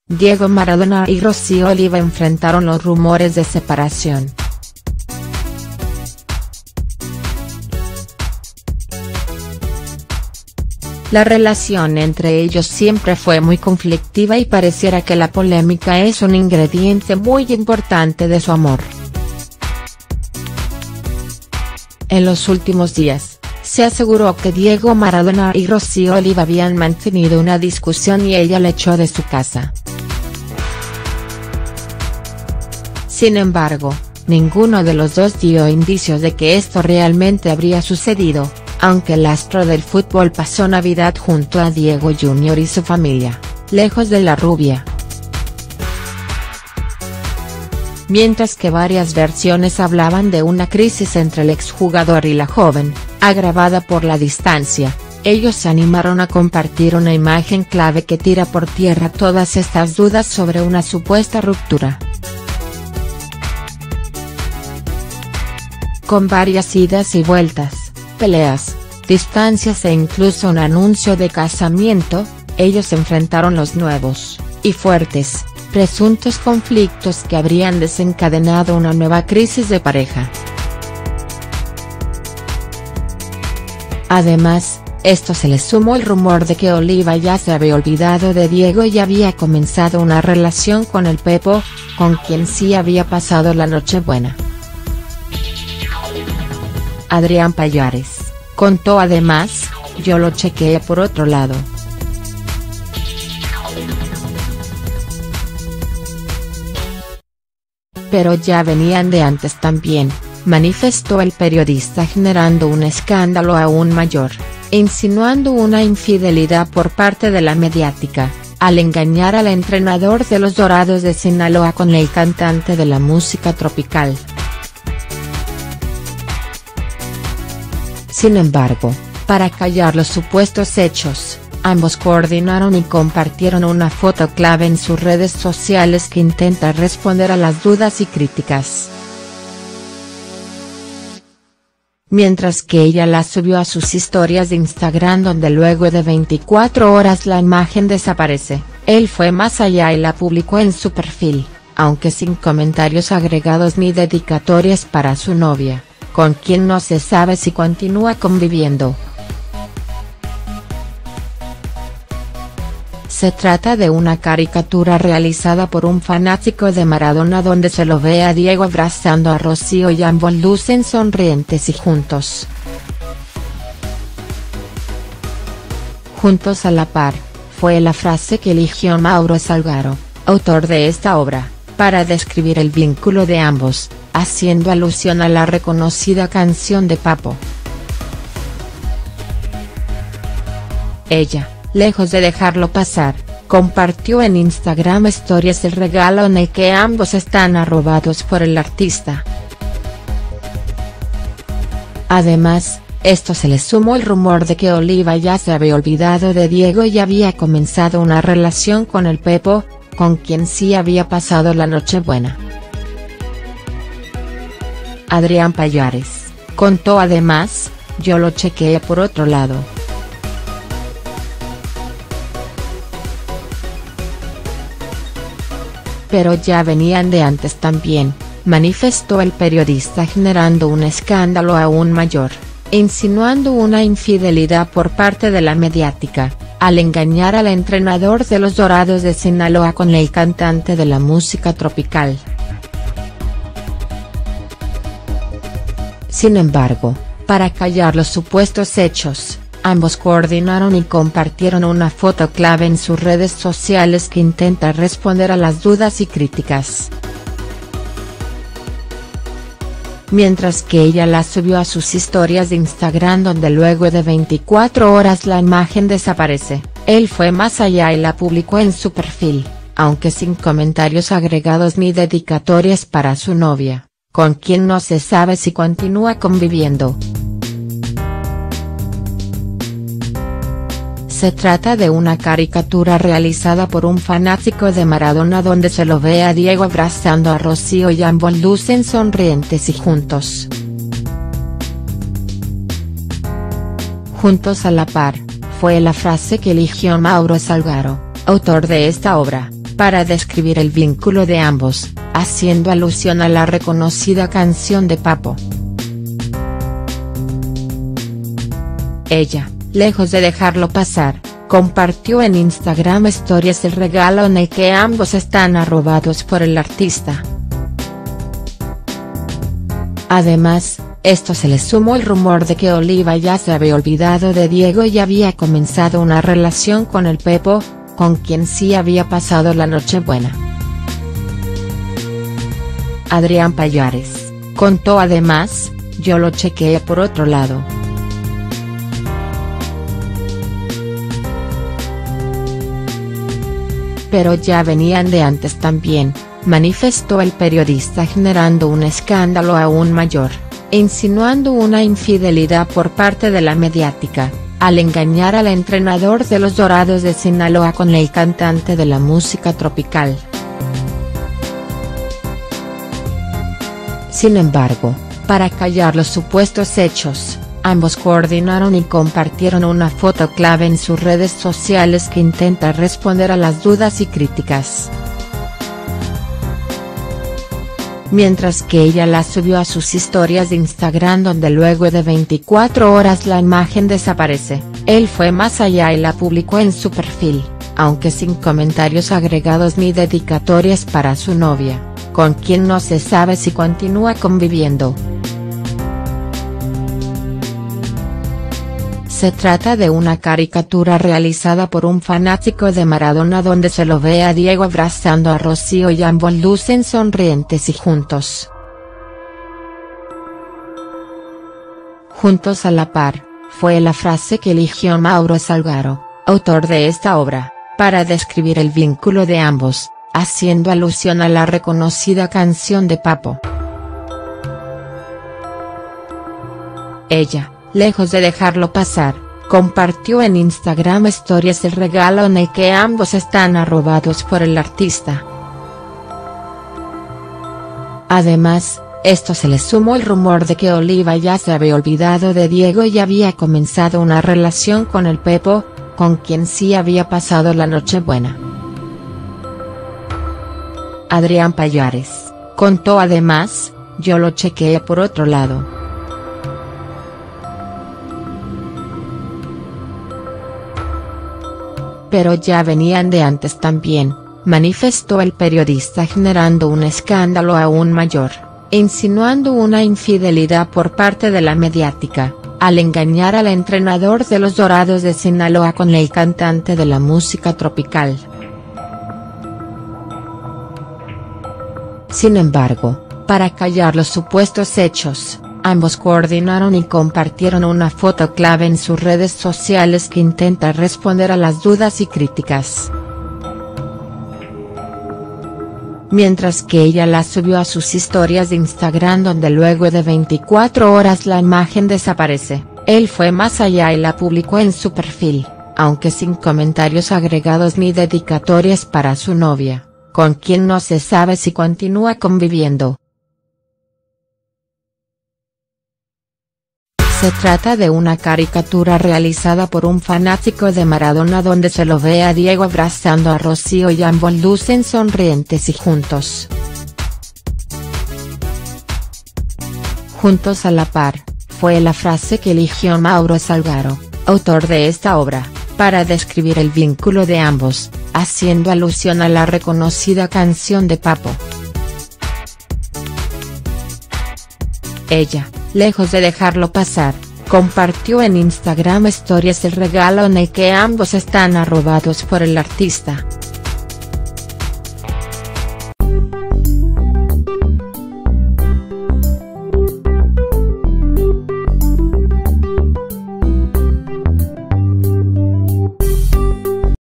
Diego Maradona y Rocío Oliva enfrentaron los rumores de separación. La relación entre ellos siempre fue muy conflictiva y pareciera que la polémica es un ingrediente muy importante de su amor. En los últimos días, se aseguró que Diego Maradona y Rocío Oliva habían mantenido una discusión y ella le echó de su casa. Sin embargo, ninguno de los dos dio indicios de que esto realmente habría sucedido, aunque el astro del fútbol pasó Navidad junto a Diego Jr. y su familia, lejos de la rubia. Mientras que varias versiones hablaban de una crisis entre el exjugador y la joven, agravada por la distancia, ellos se animaron a compartir una imagen clave que tira por tierra todas estas dudas sobre una supuesta ruptura. Con varias idas y vueltas, peleas, distancias e incluso un anuncio de casamiento, ellos enfrentaron los nuevos, y fuertes, presuntos conflictos que habrían desencadenado una nueva crisis de pareja. Además, esto se le sumó el rumor de que Oliva ya se había olvidado de Diego y había comenzado una relación con el Pepo, con quien sí había pasado la Nochebuena. Adrián Pallares, contó además: "Yo lo chequeé por otro lado. Pero ya venían de antes también", manifestó el periodista, generando un escándalo aún mayor, insinuando una infidelidad por parte de la mediática, al engañar al entrenador de los Dorados de Sinaloa con el cantante de la música tropical. Sin embargo, para callar los supuestos hechos, ambos coordinaron y compartieron una foto clave en sus redes sociales que intenta responder a las dudas y críticas. Mientras que ella la subió a sus historias de Instagram, donde luego de 24 horas la imagen desaparece, él fue más allá y la publicó en su perfil, aunque sin comentarios agregados ni dedicatorias para su novia, con quien no se sabe si continúa conviviendo. Se trata de una caricatura realizada por un fanático de Maradona donde se lo ve a Diego abrazando a Rocío y ambos lucen sonrientes y juntos. "Juntos a la par", fue la frase que eligió Mauro Salgaro, autor de esta obra, para describir el vínculo de ambos, haciendo alusión a la reconocida canción de Papo. Ella, lejos de dejarlo pasar, compartió en Instagram Stories el regalo en el que ambos están arrobados por el artista. Además, esto se le sumó el rumor de que Oliva ya se había olvidado de Diego y había comenzado una relación con el Pepo, con quien sí había pasado la Nochebuena. Adrián Pallares, contó además: "Yo lo chequeé por otro lado. Pero ya venían de antes también", manifestó el periodista, generando un escándalo aún mayor, insinuando una infidelidad por parte de la mediática, al engañar al entrenador de los Dorados de Sinaloa con el cantante de la música tropical. Sin embargo, para callar los supuestos hechos, ambos coordinaron y compartieron una foto clave en sus redes sociales que intenta responder a las dudas y críticas. Mientras que ella la subió a sus historias de Instagram, donde luego de 24 horas la imagen desaparece, él fue más allá y la publicó en su perfil, aunque sin comentarios agregados ni dedicatorias para su novia, con quien no se sabe si continúa conviviendo. Se trata de una caricatura realizada por un fanático de Maradona donde se lo ve a Diego abrazando a Rocío y ambos lucen sonrientes y juntos. "Juntos a la par", fue la frase que eligió Mauro Salgaro, autor de esta obra, para describir el vínculo de ambos, haciendo alusión a la reconocida canción de Papo. Ella, lejos de dejarlo pasar, compartió en Instagram Stories el regalo en el que ambos están arrobados por el artista. Además, esto se le sumó el rumor de que Oliva ya se había olvidado de Diego y había comenzado una relación con el Pepo, con quien sí había pasado la Nochebuena. Adrián Pallares contó además: yo lo chequeé por otro lado. Pero ya venían de antes también, manifestó el periodista, generando un escándalo aún mayor, insinuando una infidelidad por parte de la mediática, al engañar al entrenador de los Dorados de Sinaloa con el cantante de la música tropical. Sin embargo, para callar los supuestos hechos, ambos coordinaron y compartieron una foto clave en sus redes sociales que intenta responder a las dudas y críticas. Mientras que ella la subió a sus historias de Instagram, donde luego de 24 horas la imagen desaparece, él fue más allá y la publicó en su perfil, aunque sin comentarios agregados ni dedicatorias para su novia, con quien no se sabe si continúa conviviendo. Se trata de una caricatura realizada por un fanático de Maradona donde se lo ve a Diego abrazando a Rocío y ambos lucen sonrientes y juntos. Juntos a la par, fue la frase que eligió Mauro Salguero, autor de esta obra, para describir el vínculo de ambos, haciendo alusión a la reconocida canción de Papo. Ella, lejos de dejarlo pasar, compartió en Instagram Stories el regalo en el que ambos están arrobados por el artista. Además, esto se le sumó el rumor de que Oliva ya se había olvidado de Diego y había comenzado una relación con el Pepo, con quien sí había pasado la Nochebuena. Adrián Pallares contó además: yo lo chequeé por otro lado. Pero ya venían de antes también, manifestó el periodista, generando un escándalo aún mayor, insinuando una infidelidad por parte de la mediática, al engañar al entrenador de los Dorados de Sinaloa con el cantante de la música tropical. Sin embargo, para callar los supuestos hechos, ambos coordinaron y compartieron una foto clave en sus redes sociales que intenta responder a las dudas y críticas. Mientras que ella la subió a sus historias de Instagram, donde luego de 24 horas la imagen desaparece, él fue más allá y la publicó en su perfil, aunque sin comentarios agregados ni dedicatorias para su novia, con quien no se sabe si continúa conviviendo. Se trata de una caricatura realizada por un fanático de Maradona donde se lo ve a Diego abrazando a Rocío y ambos lucen sonrientes y juntos. Juntos a la par, fue la frase que eligió Mauro Salguero, autor de esta obra, para describir el vínculo de ambos, haciendo alusión a la reconocida canción de Papo. Ella, lejos de dejarlo pasar, compartió en Instagram Stories el regalo en el que ambos están arrobados por el artista.